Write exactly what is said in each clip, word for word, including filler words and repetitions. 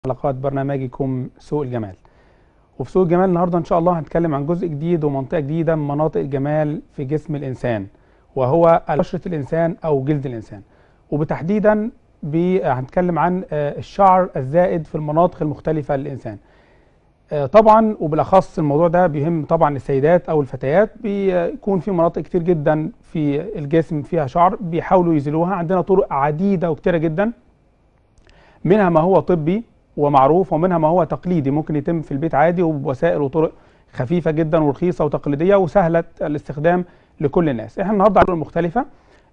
حلقات برنامجكم سوق الجمال. وفي سوق الجمال النهارده ان شاء الله هنتكلم عن جزء جديد ومنطقه جديده من مناطق الجمال في جسم الانسان، وهو بشره الانسان او جلد الانسان. وبتحديدا هنتكلم عن الشعر الزائد في المناطق المختلفه للانسان. طبعا وبالاخص الموضوع ده بيهم طبعا السيدات او الفتيات، بيكون في مناطق كتير جدا في الجسم فيها شعر بيحاولوا يزيلوها. عندنا طرق عديده وكتيره جدا، منها ما هو طبي ومعروف، ومنها ما هو تقليدي ممكن يتم في البيت عادي وبوسائل وطرق خفيفه جدا ورخيصه وتقليديه وسهله الاستخدام لكل الناس. احنا النهارده على طرق مختلفه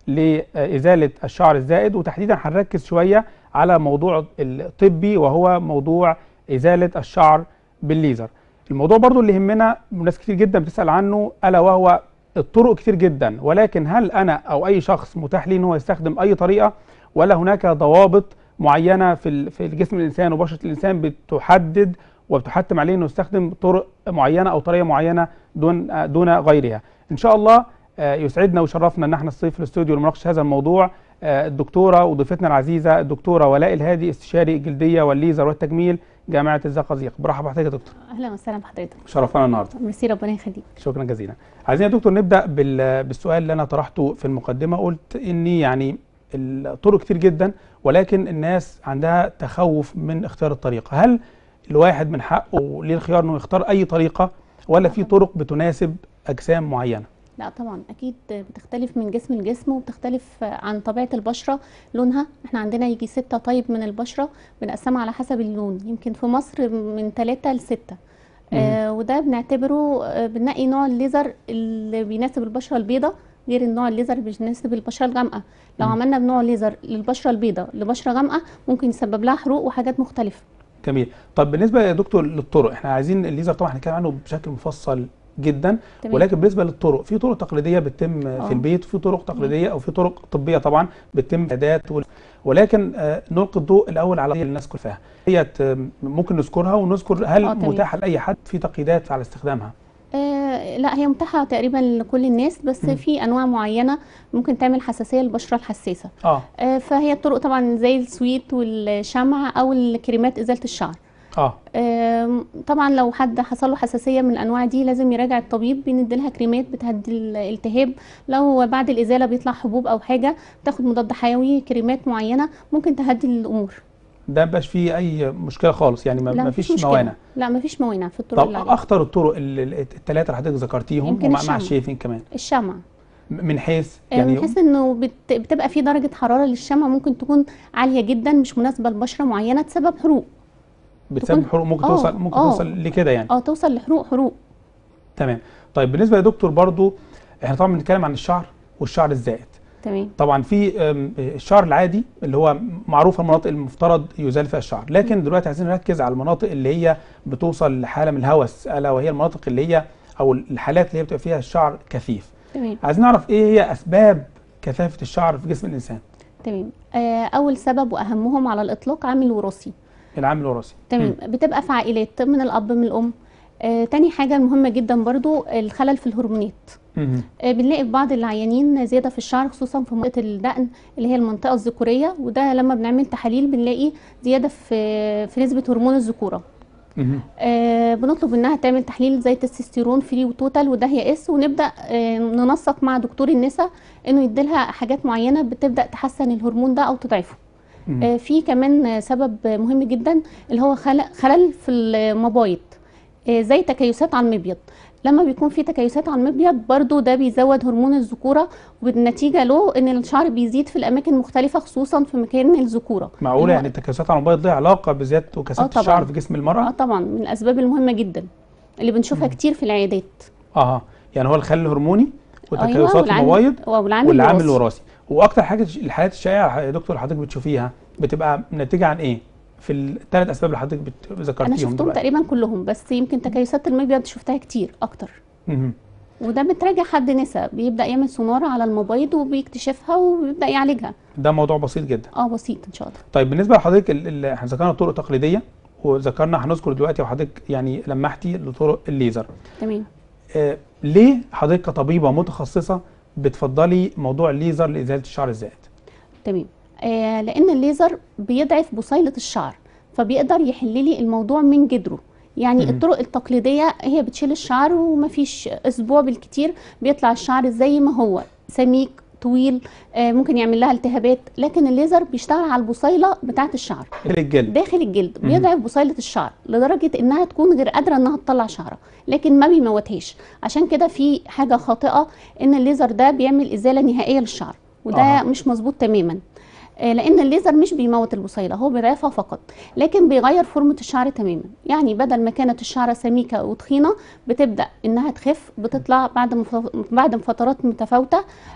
لازاله الشعر الزائد، وتحديدا هنركز شويه على موضوع الطبي وهو موضوع ازاله الشعر بالليزر. الموضوع برضو اللي يهمنا ناس كتير جدا بتسال عنه، الا وهو الطرق كتير جدا، ولكن هل انا او اي شخص متاح ليه ان هو يستخدم اي طريقه، ولا هناك ضوابط معينه في في جسم الانسان وبشره الانسان بتحدد وبتحتم عليه انه يستخدم طرق معينه او طريقه معينه دون دون غيرها؟ ان شاء الله يسعدنا ويشرفنا ان احنا نستضيف في الاستوديو لمناقشه هذا الموضوع الدكتوره وضيفتنا العزيزه الدكتوره ولاء الهادي، استشاري الجلديه والليزر والتجميل جامعه الزقازيق. برحب بحضرتك يا دكتور. اهلا وسهلا بحضرتك. شرفنا النهارده. ميرسي، ربنا يخليك. شكرا جزيلا. عايزين يا دكتور نبدا بالسؤال اللي انا طرحته في المقدمه. قلت اني يعني الطرق كتير جدا، ولكن الناس عندها تخوف من اختيار الطريقه. هل الواحد من حقه ليه الخيار انه يختار اي طريقه، ولا في طرق بتناسب اجسام معينه؟ لا طبعا، اكيد بتختلف من جسم لجسم وبتختلف عن طبيعه البشره، لونها. احنا عندنا يجي ستة طيب من البشره بنقسمها على حسب اللون، يمكن في مصر من ثلاثة لستة. آه وده بنعتبره آه بنلاقي نوع الليزر اللي بيناسب البشره البيضاء غير النوع الليزر اللي بيناسب البشره الغامقه. لو مم. عملنا بنوع ليزر للبشره البيضاء لبشره غامقه ممكن يسبب لها حروق وحاجات مختلفه. جميل. طب بالنسبه يا دكتور للطرق، احنا عايزين الليزر طبعا هنتكلم عنه بشكل مفصل جدا، تمام. ولكن بالنسبه للطرق، في طرق تقليديه بتتم أوه. في البيت، وفي طرق تقليديه او في طرق طبيه طبعا بتتم في العيادات، ولكن آه نلقي الضوء الاول على اللي الناس كلها هي ممكن نذكرها ونذكر هل متاحه لاي حد، في تقييدات على استخدامها؟ آه لا، هي متاحه تقريبا لكل الناس، بس م. في انواع معينه ممكن تعمل حساسيه للبشره الحساسه. اه, آه فهي الطرق طبعا زي السويت والشمع او الكريمات ازاله الشعر. اه طبعا لو حد حصل له حساسيه من الانواع دي لازم يراجع الطبيب، بندي لها كريمات بتهدي الالتهاب. لو بعد الازاله بيطلع حبوب او حاجه بتاخد مضاد حيوي، كريمات معينه ممكن تهدي الامور. ده مبقاش فيه اي مشكله خالص يعني؟ ما فيش موانع؟ لا ما فيش موانع في الطرق. طب اخطر الطرق الثلاثه اللي حضرتك ذكرتيهم ومع الشايفين كمان؟ الشمع. من حيث يعني من حيث انه بت... بتبقى في درجه حراره للشمع ممكن تكون عاليه جدا، مش مناسبه لبشره معينه، تسبب حروق. بتسبب حروق ممكن أوه. توصل ممكن أوه. توصل لكده يعني؟ اه توصل لحروق حروق. تمام. طيب بالنسبه يا دكتور برضو احنا طبعا بنتكلم عن الشعر والشعر الزائد. تمام. طبعا في الشعر العادي اللي هو معروف المناطق المفترض يزال فيها الشعر، لكن دلوقتي عايزين نركز على المناطق اللي هي بتوصل لحاله من الهوس، الا وهي المناطق اللي هي او الحالات اللي هي بتبقى فيها الشعر كثيف. تمام. عايزين نعرف ايه هي اسباب كثافه الشعر في جسم الانسان؟ تمام. آه اول سبب واهمهم على الاطلاق عامل وراثي. العامل الوراثي. تمام. بتبقى في عائلات من الاب من الام. آه تاني حاجه مهمه جدا برضو الخلل في الهرمونات. آه بنلاقي في بعض العيانين زياده في الشعر، خصوصا في منطقه الدقن اللي هي المنطقه الذكوريه، وده لما بنعمل تحاليل بنلاقي زياده في في نسبه هرمون الذكوره. آه بنطلب انها تعمل تحليل زي التستوستيرون فري وتوتال وده هي اس، ونبدا آه ننسق مع دكتور النساء انه يديلها حاجات معينه بتبدا تحسن الهرمون ده او تضعفه. آه في كمان سبب مهم جدا اللي هو خلل في المبايض، آه زي تكيسات على المبيض. لما بيكون في تكيسات على المبيض برضو ده بيزود هرمون الذكوره، وبالنتيجه له ان الشعر بيزيد في الاماكن المختلفه خصوصا في مكان الذكوره. معقوله يعني التكيسات على المبيض ليها علاقه بزياده وكثافه الشعر في جسم المراه؟ اه طبعا، من الاسباب المهمه جدا اللي بنشوفها مم. كتير في العيادات. اه يعني هو الخلل الهرموني وتكيسات أيوة المبايض والعامل, والعامل الوراثي. واكتر حاجه الحالات الشائعه يا دكتور حضرتك بتشوفيها بتبقى ناتجه عن ايه في الثلاث اسباب اللي حضرتك ذكرتيهم؟ انا شفتهم دلوقتي تقريبا كلهم، بس يمكن تكيسات المبيض شفتها كتير اكتر. امم وده بتراجع حد نساء بيبدا يعمل سونار على المبايض وبيكتشفها وبيبدا يعالجها. ده موضوع بسيط جدا. اه بسيط ان شاء الله. طيب بالنسبه لحضرتك احنا ذكرنا الطرق التقليديه وذكرنا هنذكر دلوقتي، وحضرتك يعني لمحتي لطرق الليزر. تمام. آه ليه حضرتك كطبيبه متخصصه بتفضلي موضوع الليزر لازاله الشعر الزائد؟ تمام. آه لان الليزر بيضعف بصيله الشعر، فبيقدر يحل لي الموضوع من جذره. يعني مم. الطرق التقليديه هي بتشيل الشعر ومفيش اسبوع بالكتير بيطلع الشعر زي ما هو سميك طويل، آه ممكن يعمل لها التهابات. لكن الليزر بيشتغل على البصيله بتاعه الشعر داخل الجلد داخل الجلد، مم. بيضعف بصيله الشعر لدرجه انها تكون غير قادره انها تطلع شعرها، لكن ما بيموتهاش. عشان كده في حاجه خاطئه ان الليزر ده بيعمل ازاله نهائيه للشعر، وده آه. مش مظبوط تماما. آه، لان الليزر مش بيموت البصيله، هو بيضعفها فقط، لكن بيغير فورمه الشعر تماما. يعني بدل ما كانت الشعره سميكه وتخينه بتبدا انها تخف، بتطلع بعد مف... بعد فترات متفاوته.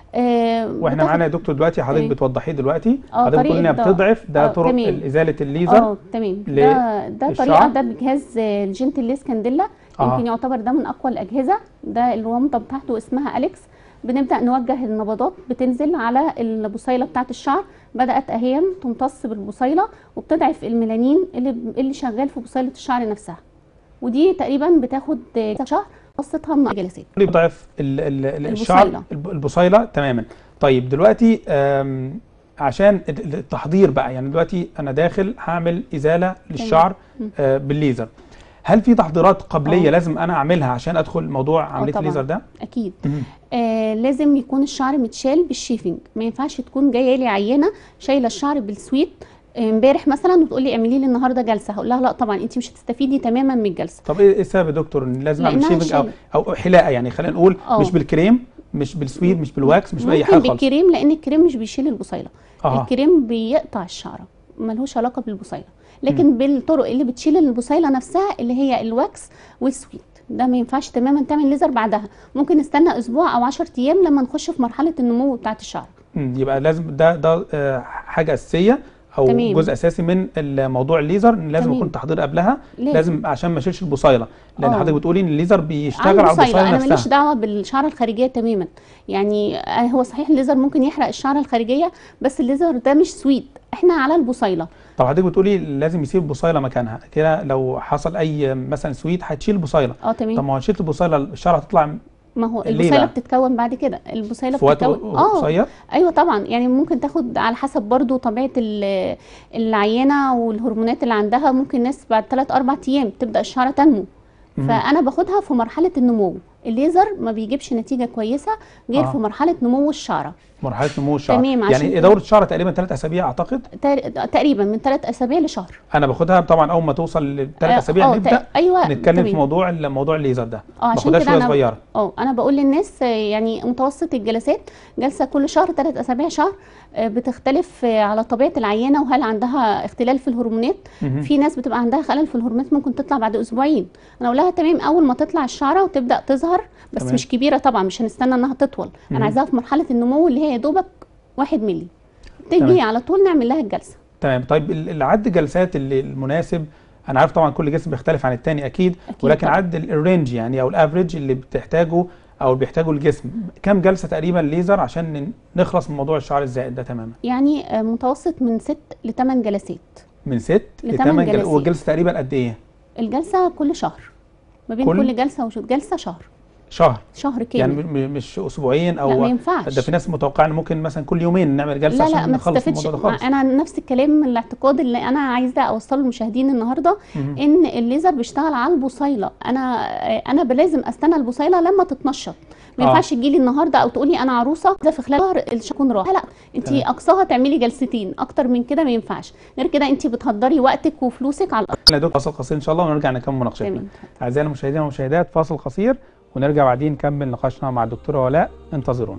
آه، واحنا بتاخد- معانا يا دكتور دلوقتي حضرتك إيه؟ بتوضحيه دلوقتي، اه حضرتك بتقول انها طريقه ده بتضعف ده اه طرق تمام ازاله الليزر. اه تمام. ده ده للشعر. طريقه، ده بجهاز آه، الجنتل ليس كانديلا. آه. يمكن يعتبر ده من اقوى الاجهزه. ده الومضه بتاعته اسمها اليكس. بنبدا نوجه النبضات بتنزل على البصيله بتاعه الشعر، بدات اهي تمتص بالبصيله وبتضعف الميلانين اللي اللي شغال في بصيله الشعر نفسها. ودي تقريبا بتاخد آه، شهر، قصتها من جلسات. اللي بتضعف ال- ال- ال- الشعر البصيلة. الب- البصيله تماما. طيب دلوقتي آم، عشان ال- التحضير بقى، يعني دلوقتي انا داخل هعمل ازاله للشعر مم. آه، بالليزر، هل في تحضيرات قبليه آه. لازم انا اعملها عشان ادخل موضوع عمليه طبعاً. الليزر ده؟ اكيد. مهم. آه لازم يكون الشعر متشال بالشيفنج. ما ينفعش تكون جايه لي عينه شايله الشعر بالسويت آه، امبارح مثلا وتقول لي اعملي لي النهارده جلسه، هقول لها لا طبعا انت مش هتستفيدي تماما من الجلسه. طب ايه إيه السبب يا دكتور ان لازم اعمل لأنها شيفنج او شيل. او حلاقه؟ يعني خلينا نقول آه. مش بالكريم، مش بالسويد، مش بالواكس، مش باي ممكن حاجه خالص. بالكريم، لان الكريم مش بيشيل البصيله. آه. الكريم بيقطع الشعره، ملهوش علاقه بالبصيله. لكن م. بالطرق اللي بتشيل البصيله نفسها اللي هي الواكس والسويت، ده ما ينفعش تماما تعمل ليزر بعدها. ممكن نستنى اسبوع او عشرة ايام لما نخش في مرحله النمو بتاعه الشعر. مم. يبقى لازم ده ده آه، حاجه اساسيه او تمام. جزء اساسي من الموضوع الليزر، إن لازم تمام. يكون تحضير قبلها. لازم, لازم عشان ما اشيلش البصيله، لان آه. حضرتك بتقولي ان الليزر بيشتغل على على البصيله. البصيله انا ماليش نفسها. دعوه بالشعره الخارجيه تماما. يعني آه، هو صحيح الليزر ممكن يحرق الشعره الخارجيه، بس الليزر ده مش سويت، احنا على البصيله. طب حضرتك بتقولي لازم يسيب البصيله مكانها كده، لو حصل اي مثلا سويت هتشيل البصيله. اه تمام. طب ما هو شلت البصيله الشعر هتطلع ما هو ليه البصيله بقى؟ بتتكون بعد كده. البصيله في وقت بتتكون قصير؟ ايوه طبعا. يعني ممكن تاخد على حسب برضو طبيعه ال- العينه والهرمونات اللي عندها. ممكن ناس بعد ثلاثة أربعة ايام تبدا الشعره تنمو. مم. فانا باخدها في مرحله النمو. الليزر ما بيجيبش نتيجه كويسه غير آه. في مرحله نمو الشعره. مرحله نمو الشعر. تمام. عشان يعني كده- دوره الشعر تقريبا ثلاث اسابيع اعتقد. تقر- تقريبا من ثلاث اسابيع لشهر. انا باخدها طبعا اول ما توصل لثلاث آه، اسابيع آه، نبدا تق- ايوه نتكلم تمام. في موضوع موضوع الليزر ده. اه عشان باخدها كده شويه انا صغيره. اه انا بقول للناس آه، يعني متوسط الجلسات جلسه كل شهر، ثلاث اسابيع شهر. آه، بتختلف آه، على طبيعه العيانه وهل عندها اختلال في الهرمونات. مهم. في ناس بتبقى عندها خلل في الهرمونات ممكن تطلع بعد اسبوعين. انا اقول لها تمام اول ما تطلع الشعره وتبدا تظهر، بس تمام. مش كبيره طبعا، مش هنستنى انها تطول. مهم. انا عايزاها في مرحله النمو اللي هي يا دوبك واحد مللي، تيجي تمام. على طول نعمل لها الجلسه. تمام. طيب ال- العد الجلسات اللي المناسب، انا عارف طبعا كل جسم بيختلف عن التاني اكيد, أكيد ولكن طبعا. عد ال- الرينج يعني او الافريج اللي بتحتاجه او اللي بيحتاجه الجسم، كام جلسه تقريبا ليزر عشان ن- نخلص من موضوع الشعر الزائد ده تماما؟ يعني آه، متوسط من ست لثمان جلسات. من ست لتمن لثمان جلسات. جلسات. والجلسه تقريبا قد ايه؟ الجلسه كل شهر، ما بين كل- كل, جلسه وجلسه شهر. شهر شهر كامل. يعني م- م- مش اسبوعين او لا ما ينفعش. ده في ناس متوقعه ان ممكن مثلا كل يومين نعمل جلسه لا لا عشان ما نخلص تستفدش. الموضوع ده خالص. انا نفس الكلام، الاعتقاد اللي انا عايزه اوصله للمشاهدين النهارده مهم. ان الليزر بيشتغل على البصيله. انا انا لازم استنى البصيله لما تتنشط. ما آه. ينفعش تجيلي النهارده او تقولي انا عروسه ده في خلال شهر الشهر يكون راح. لا انت تمام. اقصاها تعملي جلستين، اكتر من كده ما ينفعش. غير كده انت بتهدري وقتك وفلوسك على الارض. يا دكتور فاصل قصير ان شاء الله ونرجع نكمل مناقشتنا. تمام. اعزائي المشاهدين والمشاهدات فاصل قصير ونرجع بعدين نكمل نقاشنا مع الدكتوره ولاء، انتظرونا.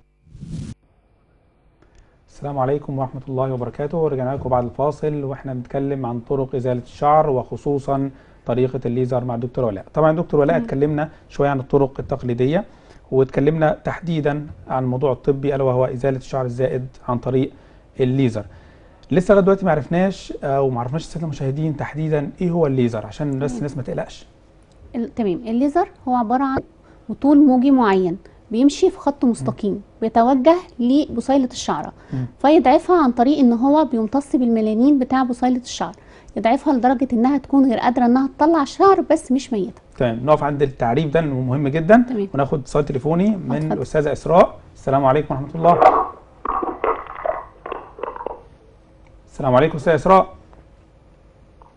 السلام عليكم ورحمه الله وبركاته، رجعنا لكم بعد الفاصل واحنا بنتكلم عن طرق ازاله الشعر وخصوصا طريقه الليزر مع الدكتوره ولاء. طبعا دكتور ولاء اتكلمنا شويه عن الطرق التقليديه واتكلمنا تحديدا عن الموضوع الطبي الا وهو ازاله الشعر الزائد عن طريق الليزر. لسه لغايه دلوقتي ما عرفناش او ما عرفناش الساده المشاهدين تحديدا ايه هو الليزر عشان بس الناس ما تقلقش. ال- تمام. الليزر هو عباره عن طول موجي معين بيمشي في خط مستقيم بيتوجه لبصيله الشعره، مم. فيضعفها عن طريق ان هو بيمتص بالميلانين بتاع بصيله الشعر، يضعفها لدرجه انها تكون غير قادره انها تطلع شعر بس مش ميته. تمام. نقف عند التعريف ده لانه مهم جدا. تمام. وناخد اتصال تليفوني من اتفضل. الاستاذه اسراء. السلام عليكم ورحمه الله. السلام عليكم استاذه اسراء.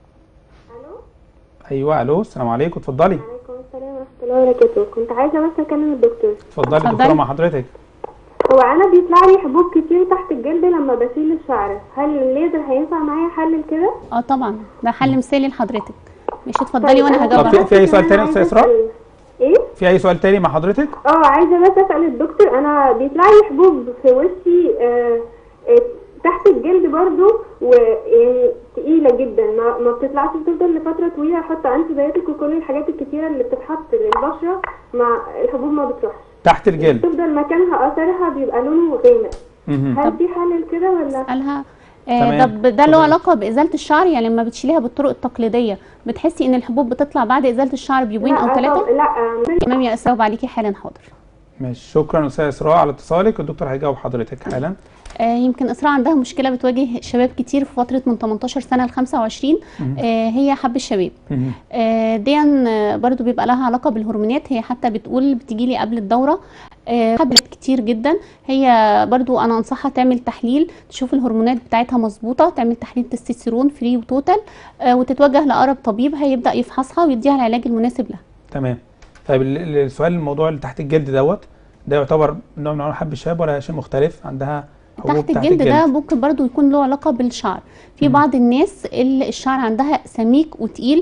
ايوه الو السلام عليكم اتفضلي. وعليكم السلام ورحمة الله وبركاته. كنت عايزة بس أكلم الدكتور. اتفضلي اتفضلي. الدكتوره مع حضرتك. هو أنا بيطلع لي حبوب كتير تحت الجلد لما بشيل الشعر، هل الليزر هينفع معايا حل كده؟ اه طبعا ده حل مثالي لحضرتك. ماشي اتفضلي وانا أنا هجاوب طب في, على في اي سؤال تاني يا عايزة استاذ اسراء؟ أسأل- إيه؟ في اي سؤال تاني مع حضرتك؟ اه عايزة بس أسأل الدكتور، أنا بيطلع لي حبوب في وشي آه آه تحت الجلد برضو، ويعني تقيلة جدا، ما, ما بتطلعش، بتفضل لفترة طويلة، أحط أنتي بايوتيك وكل الحاجات الكتيرة اللي بتتحط للبشرة، مع الحبوب ما بتروحش، تحت الجلد. تفضل مكانها أثرها بيبقى لونه غامق. مهم. هل في حل لكده ولا؟ اسالها. تمام. آه طب ده له اتفضلي. علاقه بازاله الشعر؟ يعني لما بتشيليها بالطرق التقليديه بتحسي ان الحبوب بتطلع بعد ازاله الشعر بيومين لا او طب ثلاثه؟ لا تمام يا اسراء عليكي حالا حاضر. ماشي شكرا استاذ اسراء على اتصالك، الدكتور هيجاوب حضرتك حالا. آه يمكن اسراء عندها مشكله بتواجه شباب كتير في فتره من تمنتاشر سنه ل خمسة وعشرين، آه هي حب الشباب. مهم. آه دي برضو بيبقى لها علاقه بالهرمونات، هي حتى بتقول بتجي لي قبل الدوره آه حبلت كتير جدا. هي برضو انا انصحها تعمل تحليل تشوف الهرمونات بتاعتها مظبوطه، تعمل تحليل تستوستيرون فري وتوتال، آه وتتوجه لاقرب طبيب هيبدا يفحصها ويديها العلاج المناسب لها. تمام. طيب ال- ال- السؤال الموضوع اللي تحت الجلد دوت ده يعتبر نوع من انواع حب الشباب ولا شيء مختلف؟ عندها حبوب تحت الجلد ده ممكن برضو يكون له علاقه بالشعر. في مم. بعض الناس اللي الشعر عندها سميك وتقيل،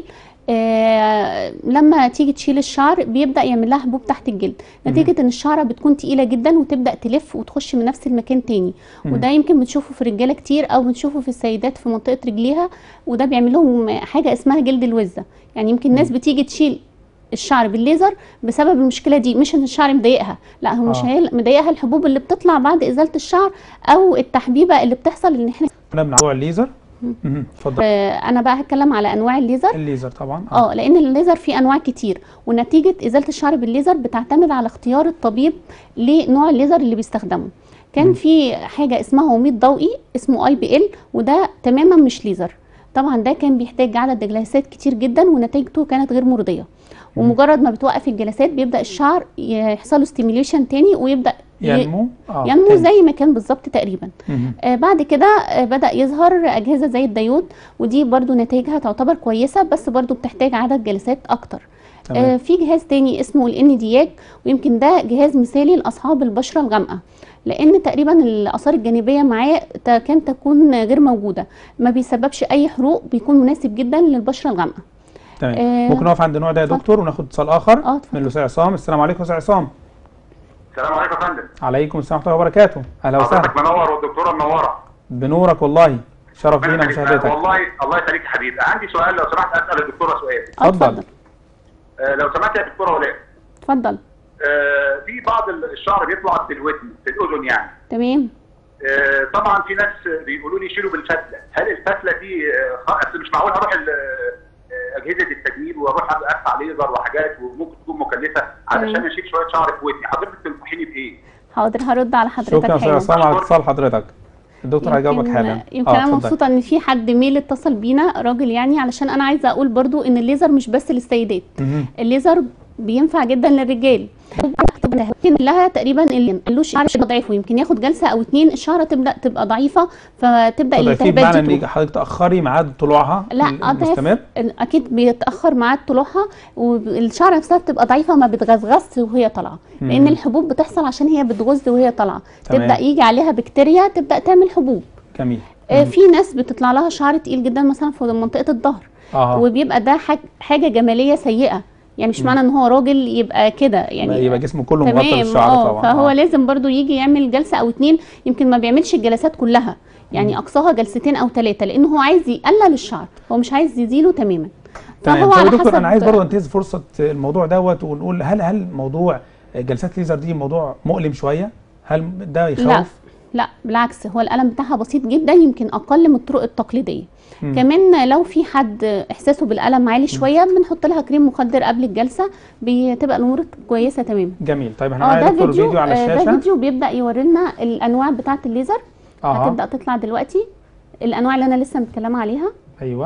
آه لما تيجي تشيل الشعر بيبدا يعمل لها حبوب تحت الجلد، نتيجه ان الشعره بتكون تقيله جدا وتبدا تلف وتخش من نفس المكان تاني. مم. وده يمكن بنشوفه في رجاله كتير او بنشوفه في السيدات في منطقه رجليها، وده بيعمل لهم حاجه اسمها جلد الوزه. يعني يمكن ناس بتيجي تشيل الشعر بالليزر بسبب المشكله دي، مش ان الشعر مضايقها، لا هو مش آه. هي مضايقها الحبوب اللي بتطلع بعد ازاله الشعر او التحبيبه اللي بتحصل ان احنا. كنا من موضوع الليزر. مهم. اتفضل. آه انا بقى هتكلم على انواع الليزر. الليزر طبعا اه لان الليزر فيه انواع كتير، ونتيجه ازاله الشعر بالليزر بتعتمد على اختيار الطبيب لنوع الليزر اللي بيستخدمه. كان في حاجه اسمها وميض ضوئي اسمه اي بي ال، وده تماما مش ليزر. طبعا ده كان بيحتاج عدد جلسات كتير جدا ونتيجته كانت غير مرضيه، ومجرد ما بتوقف الجلسات بيبدا الشعر يحصل له ستيميوليشن تاني ويبدا ينمو اه ينمو تاني. زي ما كان بالظبط تقريبا. مهم. آه بعد كده آه بدا يظهر اجهزه زي الديود، ودي برضو نتائجها تعتبر كويسه بس برضو بتحتاج عدد جلسات اكتر. تمام. آه في جهاز تاني اسمه الان دياج، ويمكن ده جهاز مثالي لاصحاب البشره الغامقه، لان تقريبا الاثار الجانبيه معاه كان تكون غير موجوده، ما بيسببش اي حروق، بيكون مناسب جدا للبشره الغامقه. تمام. آه ممكن نقف عند النوع ده يا اتفضل. دكتور وناخد اتصال اخر اه اتفضل. من الاستاذ عصام. السلام عليكم استاذ عصام. السلام عليكم يا فندم. عليكم السلام ورحمه الله وبركاته. اهلا وسهلا. حضرتك منور والدكتوره منوره. بنورك والله، شرف ربنا لينا يخليك. مشاهدتك. والله الله يخليك يا حبيبي. عندي سؤال لو سمحت اسال الدكتوره سؤال. آه، اتفضل. آه لو سمحت يا دكتوره ولاء. اتفضل. آه في بعض الشعر بيطلع في الودن في الاذن يعني. تمام. آه طبعا في ناس بيقولوا لي شيلوا بالفتله، هل الفتله دي آه اصل مش معقول اروح ال- آه، اجهزه التجميل واروح ادفع ليزر وحاجات وممكن تكون مكلفه علشان تمام. اشيل شويه شعر في ودني، حضرتك تنصحيني بايه؟ حاضر هرد على حضرتك شكرا يا استاذ حالا. عصام على اتصال حضرتك. الدكتور هيجاوبك يمكن- حالا. يمكن آه، انا اتفضل. مبسوطه ان في حد ميل اتصل بينا راجل، يعني علشان انا عايزه اقول برضو ان الليزر مش بس للسيدات، مهم. الليزر بينفع جدا للرجال. يمكن لها تقريبا اللي له شعر ضعيف ويمكن ياخد جلسه او اتنين الشعره تبدا تبقى ضعيفه، فتبدا تضعيفيه الالتهابات بمعنى دي ان تروح. حضرتك تاخري ميعاد طلوعها لا المستمر. أضعف اكيد بيتاخر ميعاد طلوعها، والشعره نفسها بتبقى ضعيفه ما بتغزغزش وهي طالعه، لان مم. الحبوب بتحصل عشان هي بتغز وهي طالعه، تمام. تبدا يجي عليها بكتيريا تبدا تعمل حبوب. جميل. آه، مم. في ناس بتطلع لها شعر تقيل جدا مثلا في منطقه الظهر، اه وبيبقى ده حاج حاجه جماليه سيئه، يعني مش معنى ان هو راجل يبقى كده يعني يبقى جسمه كله مغطى تمام. بالشعر اه طبعا. فهو آه. لازم برضو يجي يعمل جلسه او اتنين، يمكن ما بيعملش الجلسات كلها، يعني اقصاها جلستين او ثلاثه، لانه هو عايز يقلل الشعر، هو مش عايز يزيله تماما. تمام. فهو طب يا على دكتور حسب انا عايز برضه انتهز فرصه الموضوع دوت ونقول هل هل موضوع جلسات ليزر دي موضوع مؤلم شويه؟ هل ده يخوف؟ لا لا بالعكس، هو الالم بتاعها بسيط جدا، يمكن اقل من الطرق التقليديه. مم. كمان لو في حد احساسه بالالم عالي شويه بنحط لها كريم مخدر قبل الجلسه، بتبقى الامور كويسه تماما. جميل. طيب احنا اه معانا ده دكتور فيديو, فيديو على آه، ده الشاشه. فيديو بيبدا يوري لنا الانواع بتاعه الليزر. اه هتبدا تطلع دلوقتي الانواع اللي انا لسه متكلمه عليها. ايوه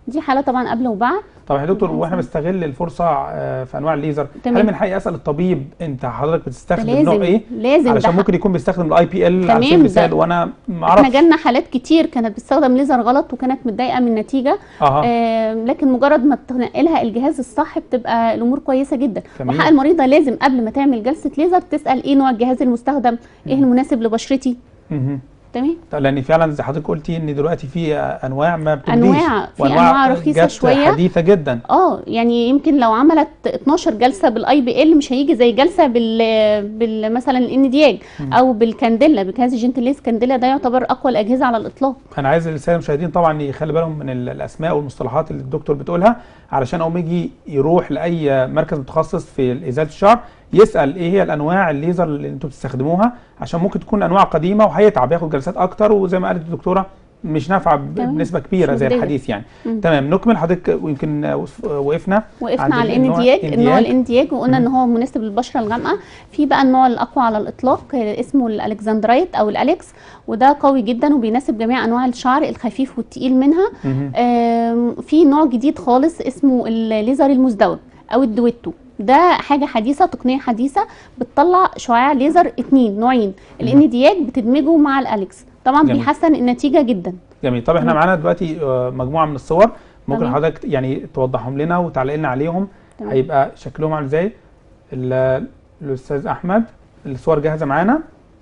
دي حاله طبعا قبل وبعد. طب يا دكتور، واحنا بنستغل الفرصه آه، في انواع الليزر، تمام. هل من حقي اسال الطبيب انت حضرتك بتستخدم لازم نوع ايه؟ لازم علشان ده ممكن يكون بيستخدم الاي بي ال على سبيل تمام، المثال ده- وانا ما احنا اعرفش. جالنا حالات كتير كانت بتستخدم ليزر غلط وكانت متضايقه من النتيجه. اها آه لكن مجرد ما تنقلها الجهاز الصح بتبقى الامور كويسه جدا. جميل. وحق المريضه لازم قبل ما تعمل جلسه ليزر تسال ايه نوع الجهاز المستخدم، ايه المناسب لبشرتي. مهم. تمام. لان فعلا زي حضرتك قلتي ان دلوقتي في انواع ما بتجديش، انواع في انواع رخيصه جت شويه حديثه جدا. اه يعني يمكن لو عملت اتناشر جلسه بالاي بي ال مش هيجي زي جلسه بال بال مثلا الانيدياج او بالكانديلا. بجهاز جنتليز كانديلا ده يعتبر اقوى الاجهزه على الاطلاق. انا عايز الساده المشاهدين طبعا يخلي بالهم من ال- الاسماء والمصطلحات اللي الدكتور بتقولها، علشان اول ما يجي يروح لاي مركز متخصص في ازاله الشعر يسال ايه هي الانواع الليزر اللي انتم بتستخدموها، عشان ممكن تكون انواع قديمه وهيتعب ياخد جلسات اكتر، وزي ما قالت الدكتوره مش نافعه ب- تمام. بنسبه كبيره مش زي مجدية. الحديث يعني. مم. تمام، نكمل حضرتك. ويمكن وقفنا وقفنا عند على النوع- الانيدياج، النوع إندياج. الانيدياج وقلنا ان هو مناسب للبشره الغامقه. في بقى النوع الاقوى على الاطلاق آه، اسمه الالكسندرايت او الاليكس، وده قوي جدا وبيناسب جميع انواع الشعر الخفيف والتقيل منها. مهم. آم، في نوع جديد خالص اسمه الليزر المزدوج او الدويتو، ده حاجه حديثه، تقنيه حديثه بتطلع شعاع ليزر اتنين نوعين. الانيدياج بتدمجه مع الاليكس، طبعا جميل. بيحسن النتيجه جدا. جميل. طب احنا تمام. معانا دلوقتي آه، مجموعه من الصور، ممكن تمام. حضرتك يعني توضحهم لنا وتعلق لنا عليهم، تمام. هيبقى شكلهم عامل ازاي؟ ال- الاستاذ احمد، الصور جاهزه معانا؟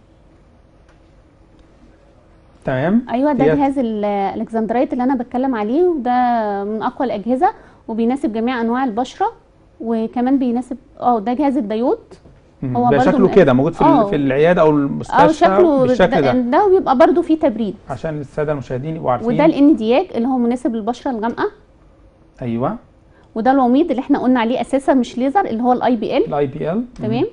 تمام. ايوه ده ديت- جهاز الالكسندرايت اللي انا بتكلم عليه، وده من اقوى الاجهزه وبيناسب جميع انواع البشره، وكمان بيناسب اه ده جهاز الديود. مم. هو ده برضو شكله من- كده موجود في ال- آه. في العياده او اه المستشفى شكله بالشكل ده، ده وبيبقى برضو فيه تبريد. عشان الساده المشاهدين يبقوا عارفين. وده الانيدياج اللي هو مناسب للبشره الغامقه، ايوه وده الوميض اللي احنا قلنا عليه اساسا مش ليزر اللي هو الاي بي ال. الاي بي ال. تمام.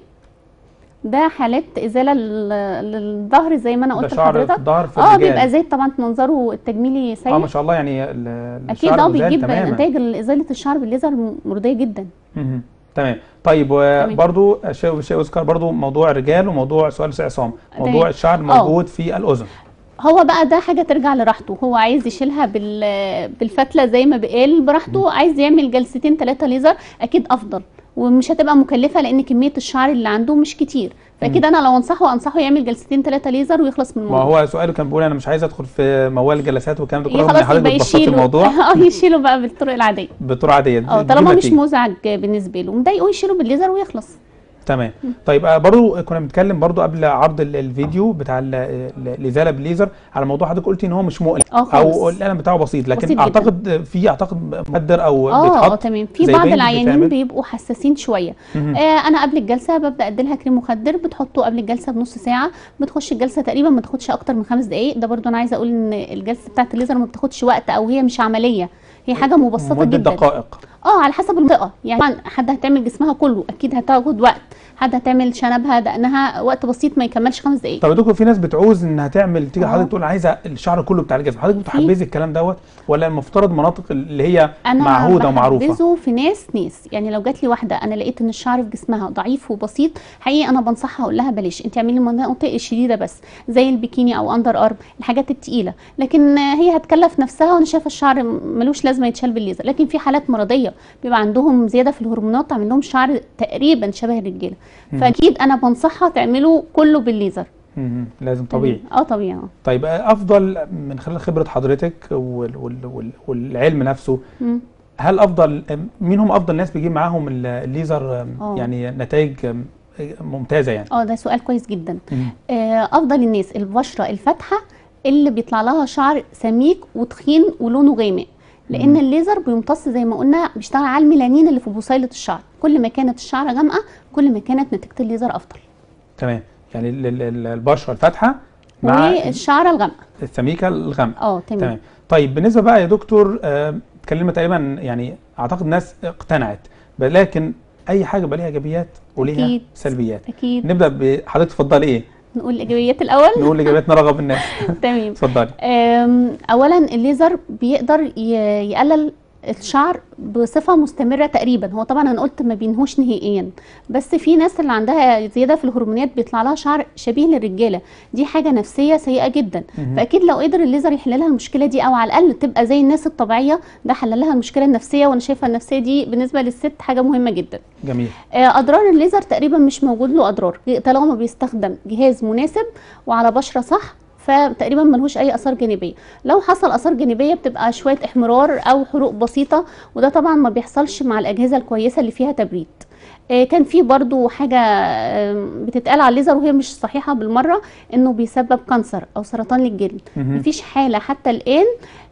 ده حالات ازاله لل- للظهر زي ما انا ده قلت شعر لحضرتك. الظهر في اه الرجال. بيبقى زيت طبعا منظره التجميلي سيء. اه ما شاء الله، يعني ال- ال- اكيد الشعر اه مزال بيجيب تماما. نتائج ازاله الشعر بالليزر مرضيه جدا. مهم. تمام. طيب وبرضو شيء شيء يذكر برضو موضوع الرجال وموضوع سؤال عصام، موضوع تمام. الشعر آه. موجود في الاذن. هو بقى ده حاجه ترجع لراحته، هو عايز يشيلها بال بالفتله زي ما بقال براحته، عايز يعمل جلستين ثلاثه ليزر اكيد افضل، ومش هتبقى مكلفه لان كميه الشعر اللي عنده مش كتير، فاكيد انا لو انصحه انصحه يعمل جلستين ثلاثه ليزر ويخلص من ما الموضوع. هو سؤاله كان بيقول انا مش عايز ادخل في موال الجلسات والكلام ده كله، خلاص حضرتك يبقى بتبسطي يشيله الموضوع اه يشيله بقى بالطرق العاديه بطرق عاديه. اه دي طالما مش النتيجة. مزعج بالنسبه له مضايقه يشيله بالليزر ويخلص. تمام. طيب آه، برضو كنا بنتكلم برضو قبل عرض ال- الفيديو بتاع ال- ال- الازاله بالليزر على موضوع حضرتك قلتي ان هو مش مؤلم اه خالص. او الالم بتاعه بسيط، لكن بسيط جداً. اعتقد في اعتقد مخدر او اه بيتحط اه تمام. في زي بعض بند العيانين بيتعمل. بيبقوا حساسين شويه. مهم. آه انا قبل الجلسه ببدا اديلها كريم مخدر، بتحطه قبل الجلسه بنص ساعه، بتخش الجلسه تقريبا ما تاخدش اكتر من خمس دقائق. ده برضو انا عايزه اقول ان الجلسه بتاعه الليزر ما بتاخدش وقت، او هي مش عمليه، هي حاجه مبسطه مدة جدا. دقائق. اه على حسب المنطقه، يعني طبعا حد هتعمل جسمها كله اكيد هتاخد وقت، حد هتعمل شنبها دقنها وقت بسيط ما يكملش خمس دقائق. طب يا دكتور، في ناس بتعوز انها تعمل تيجي آه. حضرتك تقول عايزه الشعر كله بتاع الجسم، حضرتك بتحبذي الكلام دوت ولا المفترض مناطق اللي هي انا معهوده ومعروفه؟ بحبذه في ناس ناس يعني لو جات لي واحده انا لقيت ان الشعر في جسمها ضعيف وبسيط، حقيقي انا بنصحها اقول لها بلاش، انت اعملي المناطق الشديده بس زي البيكيني او اندر ارم، الحاجات التقيله، لكن هي هتكلف نفسها، وانا شايفه الشعر ملوش لازمه يتشال بالليزر. لكن في حالات مرضيه بيبقى عندهم زياده في الهرمونات تعمل لهم شعر تقريبا شبه الرجاله، فاكيد انا بنصحها تعمله كله بالليزر. مم. لازم طبيعي. اه طبيعي. اه طيب آه، افضل من خلال خبره حضرتك وال وال وال والعلم نفسه، مم. هل افضل مين هم افضل ناس بيجيب معاهم ال- الليزر آم، آه. يعني نتائج آم، ممتازه يعني؟ اه ده سؤال كويس جدا. مم. آه افضل الناس البشره الفاتحه اللي بيطلع لها شعر سميك وتخين ولونه غامق، لان الليزر بيمتص زي ما قلنا بيشتغل على الميلانين اللي في بصيله الشعر، كل ما كانت الشعر غامقه كل ما كانت نتيجه الليزر افضل. تمام. يعني ال- ال- ال- البشره الفاتحه مع والشعره الغامقه السميكه الغامقه. اه تمام. تمام. طيب بالنسبه بقى يا دكتور، آه، اتكلمنا تقريبا يعني اعتقد ناس اقتنعت، لكن اي حاجه بقى ليها ايجابيات وليها أكيد. سلبيات. اكيد. نبدا بحضرتك، تفضلي ايه؟ نقول الايجابيات الاول. نقول الايجابيات نرغب الناس. تمام. اتفضلي. آم، اولا الليزر بيقدر ي- يقلل الشعر بصفه مستمره تقريبا. هو طبعا انا قلت ما بينهوش نهائيا، بس في ناس اللي عندها زياده في الهرمونات بيطلع لها شعر شبيه للرجاله، دي حاجه نفسيه سيئه جدا. فاكيد لو قدر الليزر يحل لها المشكله دي، او على الاقل تبقى زي الناس الطبيعيه، ده حل لها المشكله النفسيه. وانا شايفه النفسيه دي بالنسبه للست حاجه مهمه جدا. جميل. اضرار الليزر تقريبا مش موجود له اضرار طالما بيستخدم جهاز مناسب وعلى بشره صح، فتقريبا ملهوش اي اثار جانبيه. لو حصل اثار جانبيه بتبقى شويه احمرار او حروق بسيطه، وده طبعا ما بيحصلش مع الاجهزه الكويسه اللي فيها تبريد. كان في برضو حاجه بتتقال على الليزر وهي مش صحيحه بالمره، انه بيسبب كانسر او سرطان للجلد. مفيش حاله حتى الان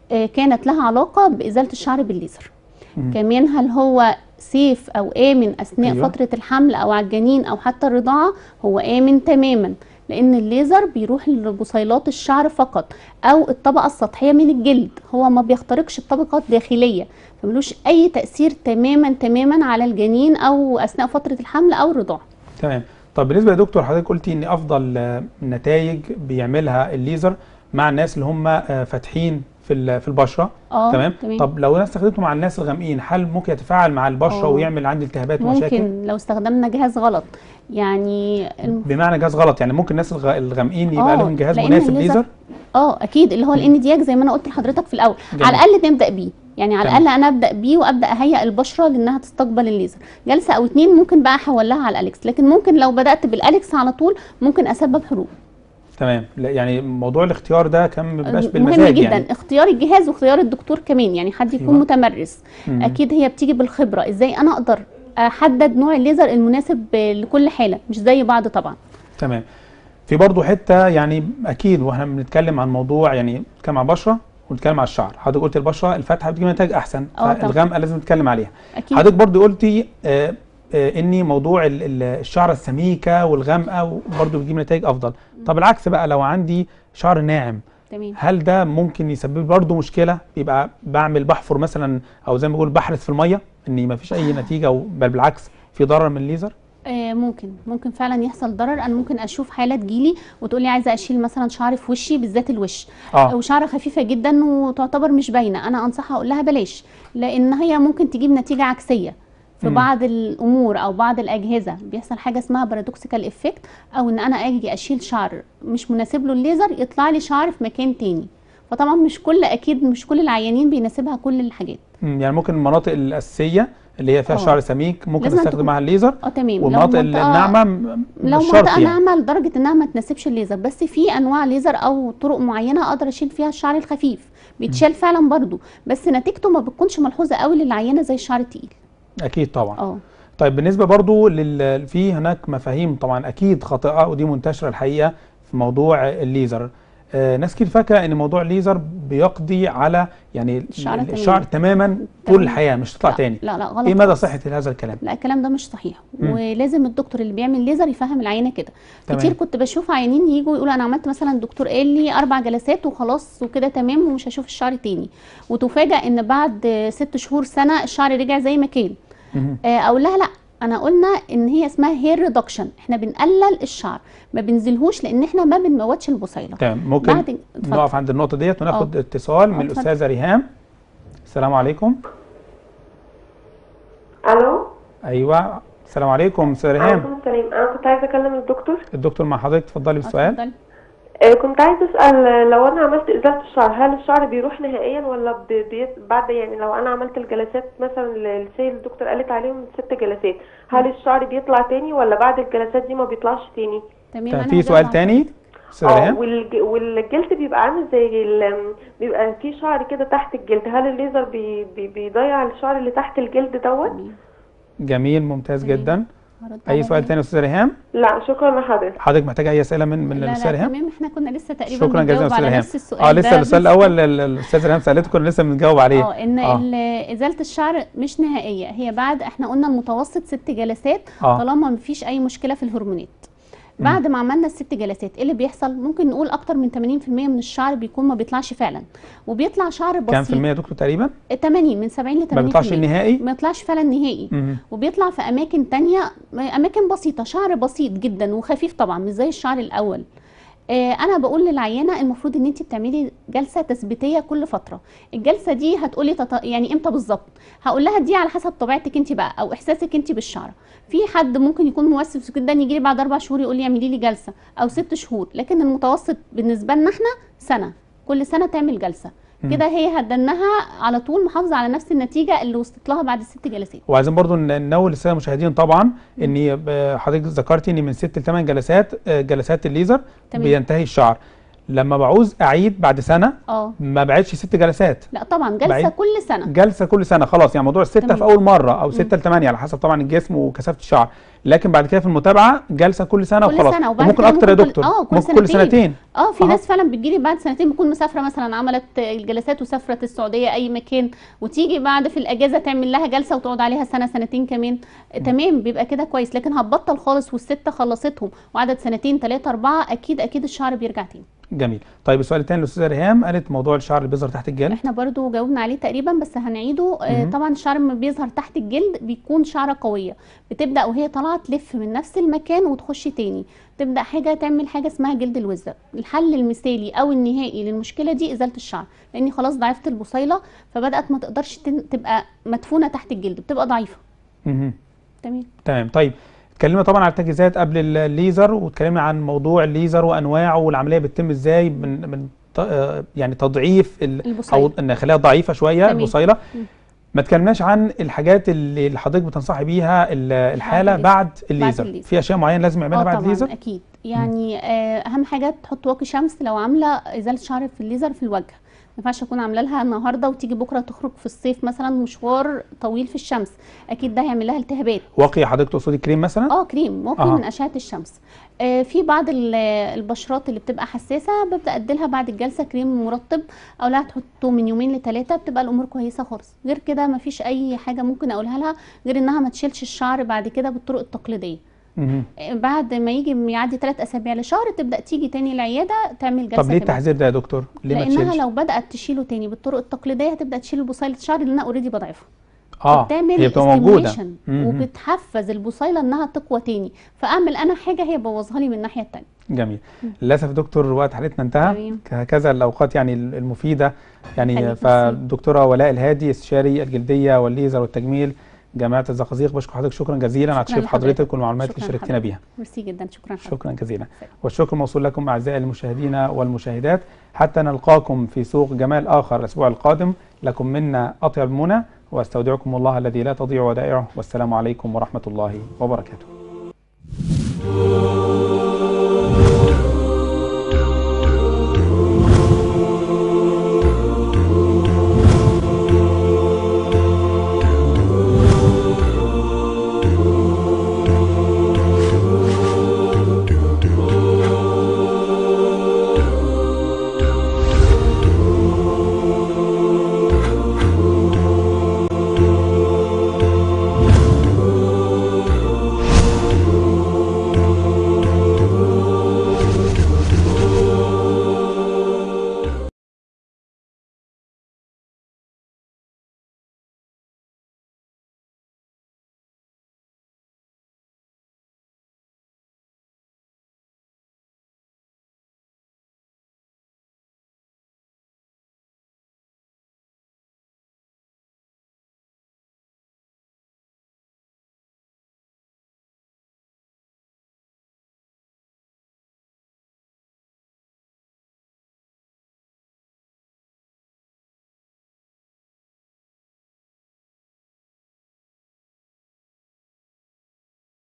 كانت لها علاقه بازاله الشعر بالليزر. كمان هل هو سيف او امن اثناء أيوة. فتره الحمل او على الجنين او حتى الرضاعه؟ هو امن تماما، لان الليزر بيروح لبصيلات الشعر فقط او الطبقه السطحيه من الجلد، هو ما بيخترقش الطبقه الداخليه، فملوش اي تاثير تماما تماما على الجنين او اثناء فتره الحمل او الرضاعه. تمام. طب بالنسبه يا دكتور، حضرتك قلتي ان افضل نتائج بيعملها الليزر مع الناس اللي هم فاتحين في في البشره. اه تمام. تمام. طب لو انا استخدمته مع الناس الغامقين، هل ممكن يتفاعل مع البشره أوه. ويعمل عندي التهابات ومشاكل؟ ممكن لو استخدمنا جهاز غلط. يعني بمعنى جهاز غلط، يعني ممكن الناس الغامقين يبقى لهم جهاز مناسب ليزر؟ اه اكيد، اللي هو الاندياك زي ما انا قلت لحضرتك في الاول. جميل. على الاقل نبدا بيه، يعني على الاقل انا ابدا بيه وابدا اهيئ البشره لانها تستقبل الليزر. جلسه او اتنين ممكن بقى احول لها على الاليكس، لكن ممكن لو بدات بالاليكس على طول ممكن اسبب حروق. تمام. يعني موضوع الاختيار ده كان ما بيبقاش بالمزاج. مهم جدا يعني اختيار الجهاز واختيار الدكتور كمان، يعني حد يكون أيوة. متمرس. مم. اكيد هي بتيجي بالخبره، ازاي انا اقدر احدد نوع الليزر المناسب لكل حاله، مش زي بعض طبعا. تمام. في برضه حته يعني اكيد واحنا بنتكلم عن موضوع، يعني بنتكلم عن بشره ونتكلم على الشعر، حضرتك قلت البشره الفاتحه بتجيب نتائج احسن، فالغامقه لازم نتكلم عليها. أكيد. حضرتك برضه قلتي آه آه اني موضوع الشعر السميكه والغامقه برضه بتجيب نتائج افضل. طب العكس بقى، لو عندي شعر ناعم، تمام، هل ده ممكن يسبب برضه مشكله؟ يبقى بعمل بحفر مثلا، او زي ما بقول بحرث في الميه، اني ما فيش اي نتيجه، بل بالعكس في ضرر من الليزر؟ آه ممكن ممكن فعلا يحصل ضرر. انا ممكن اشوف حاله تجيلي وتقول لي عايزه اشيل مثلا شعر في وشي، بالذات الوش، آه. وشعر خفيفه جدا وتعتبر مش باينه، انا انصحها اقول لها بلاش، لان هي ممكن تجيب نتيجه عكسيه في م. بعض الامور او بعض الاجهزه. بيحصل حاجه اسمها بارادوكسيكال افكت، او ان انا اجي اشيل شعر مش مناسب له الليزر يطلع لي شعر في مكان تاني. فطبعا مش كل اكيد مش كل العيانين بيناسبها كل الحاجات. يعني ممكن المناطق الاساسيه اللي هي فيها أوه. شعر سميك ممكن استخدم معاها الليزر. اه تمام. والمناطق الناعمه لو منطقه ناعمه لدرجه انها ما تناسبش الليزر، بس في انواع ليزر او طرق معينه اقدر اشيل فيها الشعر الخفيف، بيتشال فعلا برضو، بس نتيجته ما بتكونش ملحوظه قوي للعينه زي الشعر التقيل. اكيد طبعا. اه طيب بالنسبه برضو لل... في هناك مفاهيم طبعا اكيد خاطئه ودي منتشره الحقيقه في موضوع الليزر. آه ناس كتير فاكره ان موضوع الليزر بيقضي على يعني الشعر, الشعر تماما طول تمام. الحياه مش تطلع لا تاني. لا لا غلط. ايه مدى صحه هذا الكلام؟ لا الكلام ده مش صحيح. مم. ولازم الدكتور اللي بيعمل ليزر يفهم العينه كده. كتير كنت بشوف عيانين يجوا يقولوا انا عملت مثلا الدكتور قال لي اربع جلسات وخلاص وكده تمام ومش هشوف الشعر تاني، وتفاجئ ان بعد ست شهور سنه الشعر رجع زي ما كان. آه اقول لها لا، انا قلنا ان هي اسمها هير ريدكشن، احنا بنقلل الشعر ما بنزلهوش لان احنا ما بنموتش البصيله. تمام. ممكن بعد... نقف عند النقطه ديت وناخد أوه. اتصال من الاستاذه ريهام. السلام عليكم. الو. ايوه السلام عليكم استاذه ريهام. وعليكم السلام. انا كنت عايزه اكلم الدكتور. الدكتور مع حضرتك، اتفضلي بالسؤال. اتفضلي. آه كنت عايزه اسال، لو انا عملت ازاله الشعر هل الشعر بيروح نهائيا ولا بي بعد، يعني لو انا عملت الجلسات مثلا اللي الدكتور قالت عليهم ست جلسات، هل الشعر بيطلع تاني ولا بعد الجلسات دي ما بيطلعش تاني؟ تمام. في سؤال تاني اه والج... والجلد بيبقى عامل زي ال... بيبقى في شعر كده تحت الجلد، هل الليزر بي... بي... بيضيع الشعر اللي تحت الجلد دوت؟ جميل ممتاز تمام. جدا. اي سؤال تاني يا استاذه ريهام؟ لا شكرا لحضرتك. حضرتك محتاجه اي اسئله من من الاستاذه ريهام؟ لا تمام، احنا كنا لسه تقريبا شكرا جزيلا على ريهام. نفس السؤال. اه لسه السؤال الاول الاستاذه ريهام سالته كنا لسه بنجاوب عليه. اه ان آه. ازاله الشعر مش نهائيه، هي بعد احنا قلنا المتوسط ست جلسات آه. طالما مفيش اي مشكله في الهرمونات. بعد ما عملنا الست جلسات ايه اللي بيحصل؟ ممكن نقول اكتر من ثمانين في المية من الشعر بيكون ما بيطلعش فعلا، وبيطلع شعر بسيط. كام في المية يا دكتور تقريبا؟ ثمانين، من سبعين ل ثمانين. ما بيطلعش نهائي؟ ما بيطلعش فعلا نهائي. مم. وبيطلع في اماكن ثانيه، اماكن بسيطه، شعر بسيط جدا وخفيف طبعا مش زي الشعر الاول. آه انا بقول للعيانه المفروض ان انت بتعملي جلسه تثبيتيه كل فتره. الجلسه دي هتقولي تط... يعني امتى بالظبط؟ هقول لها دي على حسب طبيعتك انت بقى او احساسك انت بالشعر. في حد ممكن يكون موسوس جدا يجي لي بعد اربع شهور يقول لي اعملي لي جلسه، او ست شهور، لكن المتوسط بالنسبه لنا احنا سنه، كل سنه تعمل جلسه. كده هي هتدنها على طول محافظه على نفس النتيجه اللي وصلت لها بعد الست جلسات. وعايزين برضو ننوه للساده المشاهدين طبعا ان حضرتك ذكرتي ان من ست لثمان جلسات جلسات الليزر تمام. بينتهي الشعر. لما بعوز اعيد بعد سنه اه ما بعيدش ست جلسات، لا طبعا جلسه كل سنه، جلسه كل سنه خلاص. يعني موضوع السته في اول مره او سته لثمانيه على حسب طبعا الجسم وكثافه الشعر، لكن بعد كده في المتابعه جلسه كل سنه كل وخلاص. سنة وممكن اكتر يا دكتور، اه كل ممكن كل سنتين. اه في أه. ناس فعلا بتجيلي بعد سنتين، بتكون مسافره مثلا عملت الجلسات وسافرت السعوديه اي مكان، وتيجي بعد في الاجازه تعمل لها جلسه وتقعد عليها سنه سنتين كمان. تمام، بيبقى كده كويس. لكن هتبطل خالص والسته خلصتهم وعدد سنتين ثلاثه اربعه، اكيد اكيد الشعر بيرجع تاني. جميل. طيب السؤال الثاني للاستاذه ريهام، قالت موضوع الشعر اللي بيظهر تحت الجلد. احنا برضو جاوبنا عليه تقريبا بس هنعيده. آه طبعا الشعر لما بيظهر تحت الجلد بيكون شعره قويه، بتبدا وهي طالعه تلف من نفس المكان وتخش تاني، تبدا حاجه تعمل حاجه اسمها جلد الوزه. الحل المثالي او النهائي للمشكله دي ازاله الشعر، لاني خلاص ضعفت البصيله فبدات ما تقدرش تبقى مدفونه تحت الجلد، بتبقى ضعيفه. اها تمام تمام. طيب اتكلمنا طبعا عن التجهيزات قبل الليزر، واتكلمنا عن موضوع الليزر وانواعه والعمليه بتتم ازاي من من يعني تضعيف او ان نخليها ضعيفه شويه البصيله. ما اتكلمناش عن الحاجات اللي حضرتك بتنصحي بيها الحاله بعد, بعد الليزر. بعد الليزر في اشياء معينه لازم يعملها بعد الليزر؟ اكيد يعني آه اهم حاجه تحط واقي شمس لو عامله ازاله شعر في الليزر في الوجه. ما ينفعش اكون عامله لها النهارده وتيجي بكره تخرج في الصيف مثلا مشوار طويل في الشمس، اكيد ده هيعمل لها التهابات. واقي حضرتك تقصدي كريم مثلا؟ اه كريم واقي آه. من اشعه الشمس. آه في بعض البشرات اللي بتبقى حساسه ببدا اديلها بعد الجلسه كريم مرطب، او لا تحطه من يومين لثلاثه، بتبقى الامور كويسه خالص. غير كده ما فيش اي حاجه ممكن اقولها لها غير انها ما تشيلش الشعر بعد كده بالطرق التقليديه. مم. بعد ما يجي يعدي ثلاث اسابيع لشهر تبدا تيجي تاني العياده تعمل جلسه. طب ليه التحذير ده يا دكتور؟ ليه ما تشيلش؟ لانها لو بدات تشيله تاني بالطرق التقليديه هتبدا تشيل بصيله الشعر اللي انا اوريدي بضعفها. اه بتعمل هي بتبقى موجوده وبتحفز البصيله انها تقوى تاني، فاعمل انا حاجه هي بوظها لي من الناحيه الثانيه. جميل. للاسف دكتور وقت حلقتنا انتهى، هكذا الاوقات يعني المفيده يعني. فالدكتوره ولاء الهادي استشاري الجلديه والليزر والتجميل جامعه الزقازيق، بشكر حضرتك شكرا جزيلا على تشريف حضرتك والمعلومات اللي شاركتنا بيها. ميرسي جدا، شكرا حضرتك. شكرا جزيلا. والشكر موصول لكم اعزائي المشاهدين والمشاهدات، حتى نلقاكم في سوق جمال اخر الاسبوع القادم. لكم منا اطيب منى، واستودعكم الله الذي لا تضيع ودائعه، والسلام عليكم ورحمه الله وبركاته.